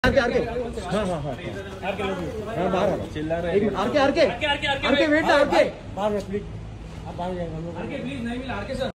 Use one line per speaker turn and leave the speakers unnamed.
R K हाँ हाँ हाँ आरके बाहर चिल्ला रहे हैं। आरके वेट ना आरके बाहर प्लीज, आप बाहर जाएंगे। आरके प्लीज नहीं मिला आरके सर।